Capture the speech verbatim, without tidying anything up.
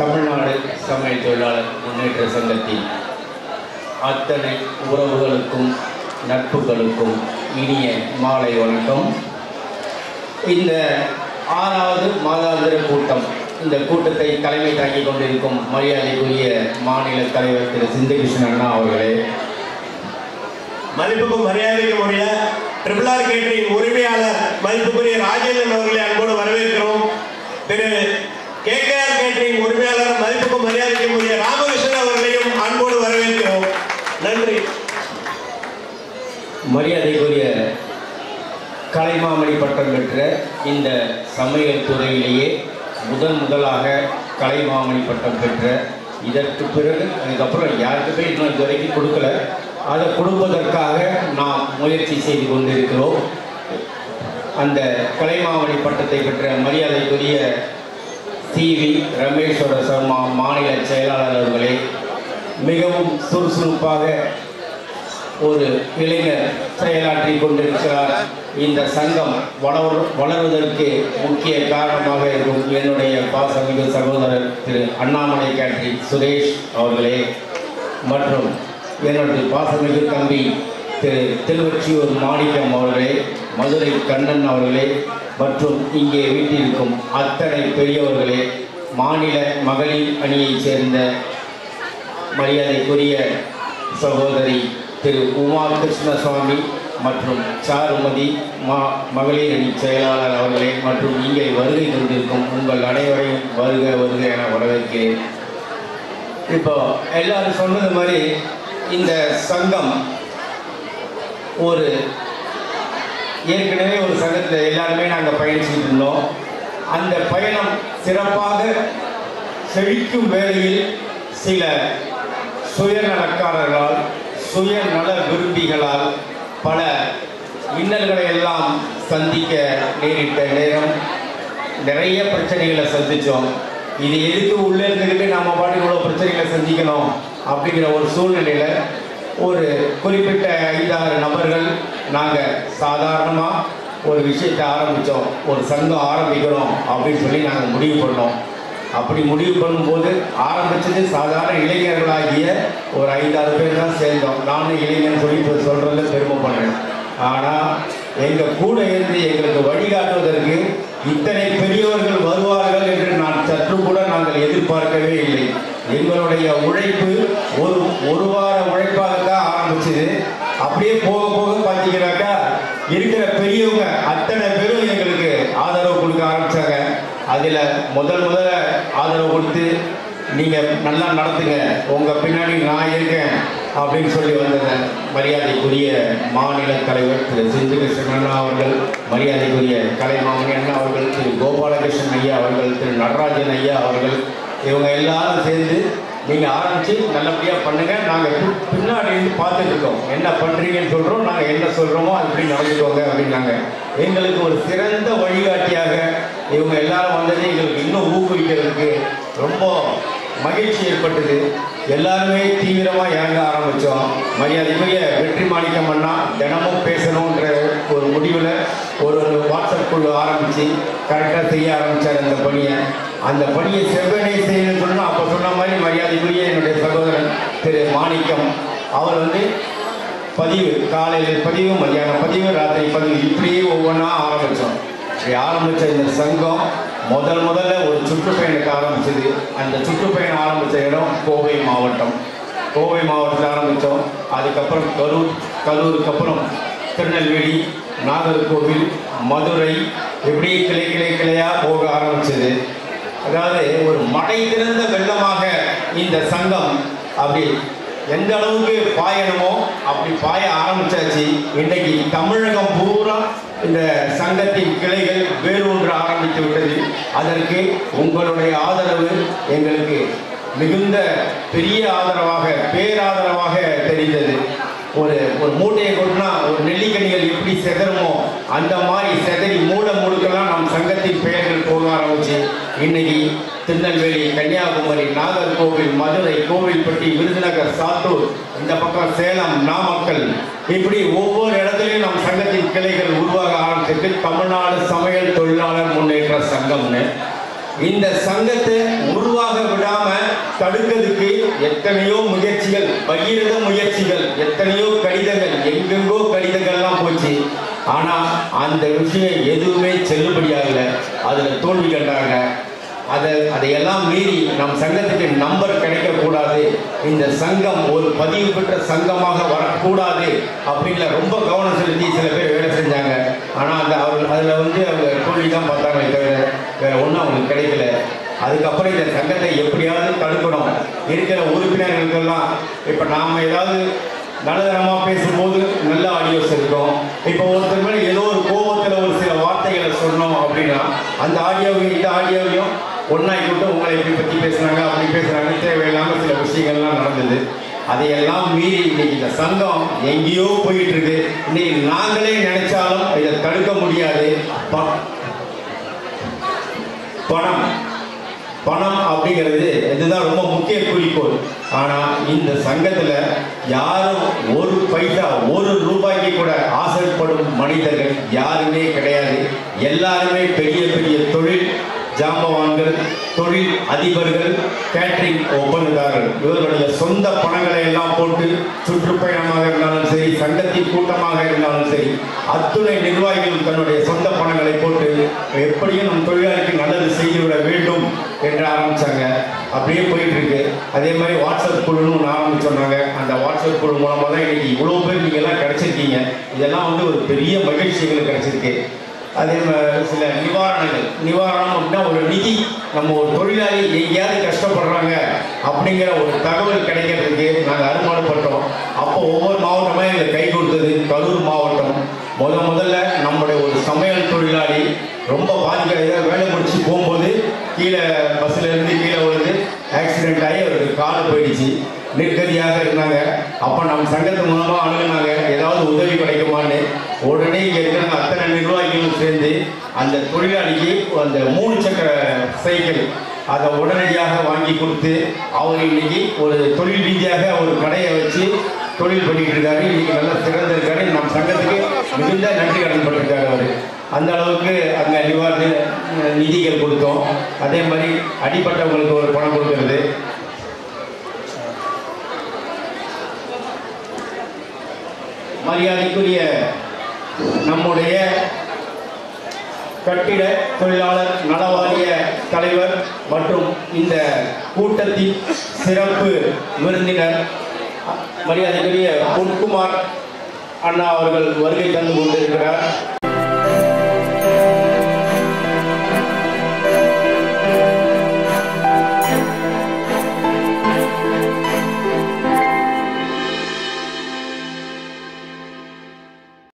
தமிழ்நாடு சமையல் தொழிலாளர் முன்னேற்ற சங்கத்தின் அத்தனை உறவுகளுக்கும் நட்புகளுக்கும் இனிய மாலை வணக்கம். இந்த ஆறாவது மாதாந்திர கூட்டம், இந்த கூட்டத்தை தலைமை தாங்கிக் கொண்டிருக்கும் மரியாதைக்குரிய மாநில தலைவர் திரு சிந்தகிருஷ்ணன் அண்ணா அவர்களே, மதிப்புக்கும் மரியாதைக்கும் உரிய ட்ரிபிள் ஆர் கேட்டரிங் உரிமையாளர் மதிப்புக்குரிய ராஜேந்திரன் அவர்களை அன்போடு வரவேற்கிறோம். திரு கே கே ஆர் கேட்டரிங் உரிமையாளர் மதிப்புக்கும் மரியாதைக்கும் உரிய ராமகிருஷ்ணன் அவர்களையும் அன்போடு வரவேற்கிறோம். நன்றி. மரியாதைக்குரிய கலைமாமணி பட்டம் பெற்ற இந்த சமையல் துறையிலேயே முதன் முதலாக கலைமாமணி பட்டம் பெற்ற, இதற்கு பிறகு அதுக்கப்புறம் யாருக்குமே இன்னும் இது வரைக்கும் கொடுக்கல, அதை கொடுப்பதற்காக நாம் முயற்சி செய்து கொண்டிருக்கிறோம். அந்த கலைமாமணி பட்டத்தை பெற்ற மரியாதைக்குரிய சி வி ரமேஸ்வர சர்மா மாநில செயலாளர் அவர்களே, மிகவும் சுறுசுறுப்பாக ஒரு இளைஞர் செயலாற்றி கொண்டிருக்கிறார். இந்த சங்கம் வளர் வளர்வதற்கு முக்கிய காரணமாக இருக்கும் என்னுடைய பாசமிகு சகோதரர் திரு அண்ணாமலை கேட்டரிங் சுரேஷ் அவர்களே, மற்றும் என்னுடைய பாசமிகு தம்பி திரு திருவொற்றியூர் மாணிக்கம் அவர்களே, மதுரை கண்ணன் அவர்களே, மற்றும் இங்கே வீட்டிற்கும் அத்தனை பெரியவர்களே, மாநில மகளிர் அணியைச் சேர்ந்த மரியாதைக்குரிய சகோதரி திரு உமா கிருஷ்ணசுவாமி மற்றும் சாருமதி மா மகளிர் அணி செயலாளர் அவர்களே, மற்றும் இங்கே வருகை கொண்டிருக்கும் உங்கள் அனைவரையும் வருக வருக என வரவேற்கிறேன். இப்போ எல்லாரும் சொன்னது மாதிரி இந்த சங்கம் ஒரு ஏற்கனவே ஒரு சங்கத்தில் எல்லாருமே நாங்கள் பயணிச்சுட்டு இருந்தோம். அந்த பயணம் சிறப்பாக செழிக்கும் வேளையில் சில சுயநலக்காரர்களால் சுயநல விரும்பிகளால் பல இன்னல்களை எல்லாம் சந்திக்க நேரிட்ட நேரம் நிறைய பிரச்சனைகளை சந்தித்தோம். இது எதுக்கு உள்ளே இருந்துக்கிட்டு நம்ம பாட்டுக்கு இவ்வளோ பிரச்சனைகளை சந்திக்கணும் அப்படிங்கிற ஒரு சூழ்நிலையில் ஒரு குறிப்பிட்ட ஐந்தாறு நபர்கள் நாங்கள் சாதாரணமாக ஒரு விஷயத்தை ஆரம்பித்தோம். ஒரு சங்கம் ஆரம்பிக்கிறோம் அப்படின்னு சொல்லி நாங்கள் முடிவு பண்ணோம். அப்படி முடிவு பண்ணும்போது ஆரம்பித்தது சாதாரண இளைஞர்களாகிய ஒரு ஐந்தாறு பேர் தான் சேர்ந்தோம். நானும் இளைஞன் சொல்லி இப்போ சொல்கிறத பெருமைப்படுறேன். ஆனால் எங்கள் கூட இருந்து எங்களுக்கு வழிகாட்டுவதற்கு இத்தனை பெரியவர்கள் வருவார்கள் என்று நான் சற்று கூட நாங்கள் எதிர்பார்க்கவே இல்லை. எங்களுடைய உழைப்பு ஒரு ஒரு வார உழைப்பாகத்தான் ஆரம்பிச்சது. அப்படியே போக போக பார்த்தீங்கன்னாக்கா இருக்கிற பெரியவங்க அத்தனை பேரும் எங்களுக்கு ஆதரவு கொடுக்க ஆரம்பித்தாங்க. அதில் முதல் முதல்ல ஆதரவு கொடுத்து நீங்கள் நல்லா நடத்துங்க, உங்கள் பின்னாடி நான் இருக்கேன் அப்படின்னு சொல்லி வந்தது மரியாதைக்குரிய மாநில தலைவர் திரு சிந்தகிருஷ்ணன் அண்ணா அவர்கள், மரியாதைக்குரிய கலைமாமணி அண்ணா அவர்கள், திரு கோபாலகிருஷ்ணன் ஐயா அவர்கள், திரு நடராஜன் ஐயா அவர்கள், இவங்க எல்லாரும் சேர்ந்து நீங்கள் ஆரம்பித்து நல்லபடியாக பண்ணுங்கள், நாங்கள் பின்னாடி இருந்து பார்த்துட்டு இருக்கோம், என்ன பண்ணுறீங்கன்னு சொல்கிறோம், நாங்கள் என்ன சொல்கிறோமோ அப்படி நடந்துக்கோங்க அப்படின்னாங்க. எங்களுக்கு ஒரு சிறந்த வழிகாட்டியாக இவங்க எல்லாரும் வந்தது எங்களுக்கு இன்னும் ஊக்குவிக்கிறதுக்கு ரொம்ப மகிழ்ச்சி ஏற்பட்டது. எல்லாருமே தீவிரமாக இறங்க ஆரம்பித்தோம். மரியாதைக்குரிய வெற்றி மாணிக்கம் அண்ணா தினமும் பேசணுன்ற ஒரு முடிவில் ஒரு வாட்ஸ்அப் குழு ஆரம்பித்து கரெக்டாக செய்ய ஆரம்பித்தார் அந்த பணியை. அந்த பணியை செவ்வனே செய்யணும்னு சொன்னால் அப்போ சொன்ன மாதிரி மரியாதைக்குரிய என்னுடைய சகோதரன் திரு மாணிக்கம் அவர் வந்து பதிவு, காலையில் பதிவு, மதியானம் பதிவு, ராத்திரி பதிவு, இப்படியே ஒவ்வொன்றா ஆரம்பித்தோம். இப்படி ஆரம்பித்த இந்த சங்கம் முதல் முதல்ல ஒரு சுற்றுப்பயணத்தை ஆரம்பிச்சது. அந்த சுற்றுப்பயணம் ஆரம்பித்த இடம் கோவை மாவட்டம். கோவை மாவட்டத்தில் ஆரம்பித்தோம். அதுக்கப்புறம் கரூர், கரூருக்கு அப்புறம் திருநெல்வேலி, நாகர்கோவில், மதுரை, இப்படி கிளை கிளை கிளையாக போக ஆரம்பிச்சது. அதாவது ஒரு மடை திறந்த வெள்ளமாக இந்த சங்கம் அப்படி எந்த அளவுக்கு பாயணுமோ அப்படி பாய ஆரம்பிச்சாச்சு. இன்றைக்கு தமிழகம் பூரா இந்த சங்கத்தின் கிளைகள் வேரூன்ற ஆரம்பித்து விட்டது. அதற்கு உங்களுடைய ஆதரவு எங்களுக்கு மிகுந்த பெரிய ஆதரவாக, பேராதரவாக தெரிந்தது. ஒரு ஒரு மூட்டையை கொட்டினா ஒரு நெல்லிக்கனிகள் எப்படி செதறுமோ அந்த மாதிரி செதறி மூட முழுக்கெல்லாம் நம் சங்கத்தின் பெயர்கள் போக ஆரம்பிச்சு இன்னைக்கு திருநெல்வேலி, கன்னியாகுமரி, நாகர்கோவில், மதுரை, கோவில்பட்டி, விருதுநகர், சாத்தூர், இந்த பக்கம் சேலம், நாமக்கல், இப்படி ஒவ்வொரு இடத்துலையும் நம் சங்கத்தின் கிளைகள் உருவாக ஆரம்பிச்சிருக்கு. தமிழ்நாடு சமையல் தொழிலாளர் முன்னேற்ற சங்கம்னு இந்த சங்கத்தை உருவாக விடாம தடுக்கிறதுக்கு எத்தனையோ முயற்சிகள், பகிரத முயற்சிகள், எத்தனையோ கடிதங்கள், எங்கெங்கோ கடிதங்கள்லாம் போச்சு. ஆனால் அந்த விஷயம் எதுவுமே செல்லுபடியாகலை. அதில் தோல்வி கண்டாங்க. அதை அதையெல்லாம் மீறி நம் சங்கத்துக்கு நம்பர் கிடைக்கக்கூடாது, இந்த சங்கம் ஒரு பதிவு பெற்ற சங்கமாக வரக்கூடாது அப்படின்ல ரொம்ப கவனம் செலுத்தி சில பேர் வேலை செஞ்சாங்க. ஆனால் அந்த அவர் அதில் வந்து அவங்க தோல்வி தான் பார்த்தாங்களே தவிர வேற ஒன்றும் அவங்களுக்கு கிடைக்கல. அதுக்கப்புறம் இந்த சங்கத்தை எப்படியாவது தடுக்கணும். இருக்கிற உறுப்பினர்களுக்கெல்லாம் இப்போ நாம் ஏதாவது நல்லதனமாக பேசும்போது நல்ல ஆடியோஸ் இருக்கும். இப்போ ஒருத்தர் மேலே ஏதோ ஒரு கோபத்தில் ஒரு சில வார்த்தைகளை சொன்னோம் அப்படின்னா அந்த ஆடியோவையும் இந்த ஆடியோவையும் ஒன்றாக்கி விட்டு உங்களை இப்படி பற்றி பேசுனாங்க அப்படி பேசுகிறாங்க, தேவையில்லாமல் சில விஷயங்கள்லாம் நடந்தது. அதையெல்லாம் மீறி இன்னைக்கு இந்த சங்கம் எங்கேயோ போயிட்டு இருக்கு. இன்னைக்கு நாங்களே நினைச்சாலும் இதை தடுக்க முடியாது. பணம் பணம் அப்படிங்கிறது இதுதான் ரொம்ப முக்கிய குறிக்கோள். ஆனால் இந்த சங்கத்தில் யாரும் ஒரு பைசா ஒரு ரூபாய்க்கு கூட ஆசைப்படும் மனிதர்கள் யாருமே கிடையாது. எல்லாருமே பெரிய பெரிய தொழில் ஜாம்பவான்கள், தொழில் அதிபர்கள், கேட்டரிங் ஒப்பந்ததாரர்கள். இவர்களுடைய சொந்த பணங்களை எல்லாம் போட்டு சுற்றுப்பயணமாக இருந்தாலும் சரி, சங்கத்தின் கூட்டமாக இருந்தாலும் சரி, அத்துணை நிர்வாகிகள் தன்னுடைய சொந்த பணங்களை போட்டு எப்படியும் நம் தொழிலாளிக்கு நல்லது செய்துவிட வேண்டும் என்று ஆரம்பித்தாங்க. அப்படியே போயிட்டு இருக்கு. அதே மாதிரி வாட்ஸ்அப் குழுன்னு ஒன்று ஆரம்பிச்சோன்னாங்க. அந்த வாட்ஸ்அப் குழு மூலமாக தான் இன்னைக்கு இவ்வளோ பேர் நீங்கள்லாம் கிடைச்சிருக்கீங்க. இதெல்லாம் வந்து ஒரு பெரிய மகிழ்ச்சி எங்களுக்கு கிடைச்சிருக்கு. அதே மாதிரி சில நிவாரணங்கள், நிவாரணம் அப்படின்னா ஒரு நிதி, நம்ம ஒரு தொழிலாளி எங்கேயாவது கஷ்டப்படுறாங்க அப்படிங்கிற ஒரு தகவல் கிடைக்கிறதுக்கு நாங்கள் அருமானப்பட்டோம். அப்போ ஒவ்வொரு மாவட்டமாக எங்களுக்கு கை கொடுத்தது கரூர் மாவட்டம். முத முதல்ல நம்முடைய ஒரு சமையல் தொழிலாளி ரொம்ப பாதிக்க வேலை முடிச்சு போகும்போது கீழே பஸ்ஸில் இருந்து கீழே விழுந்து ஆக்சிடென்ட் ஆகி அவருக்கு கால் போயிடுச்சு. நிர்கதியாக இருந்தாங்க. அப்போ நம்ம சங்கத்து மூலமாக அணுகுனாங்க, ஏதாவது உதவி கிடைக்குமான்னு. உடனே இங்கே இருக்கிற அத்தனை நிர்வாகிகளும் சேர்ந்து அந்த தொழிலாளிக்கு அந்த மூணு சக்கர சைக்கிள் அதை உடனடியாக வாங்கி கொடுத்து அவர் இன்னைக்கு ஒரு தொழில் ரீதியாக ஒரு கடையை வச்சு தொழில் பண்ணிட்டு இருக்காரு. இன்னைக்கு நல்லா சிறந்திருக்காரு. நம் சங்கத்துக்கு மிகுந்த நன்றி கடன் பட்டிருக்காரு அவர். அந்த அளவுக்கு அங்கே நிவாரண நிதிகள் கொடுத்தோம். அதே மாதிரி அடிப்பட்டவங்களுக்கு ஒரு பணம் கொடுக்கறது. மரியாதைக்குரிய நம்முடைய கட்டிட தொழிலாளர் நல வாரிய தலைவர் மற்றும் இந்த கூட்டத்தின் சிறப்பு விருந்தினர் மரியாதைக்குரிய பொன்குமார் அண்ணா அவர்கள் வருகை தந்து கொண்டிருக்கிறார்.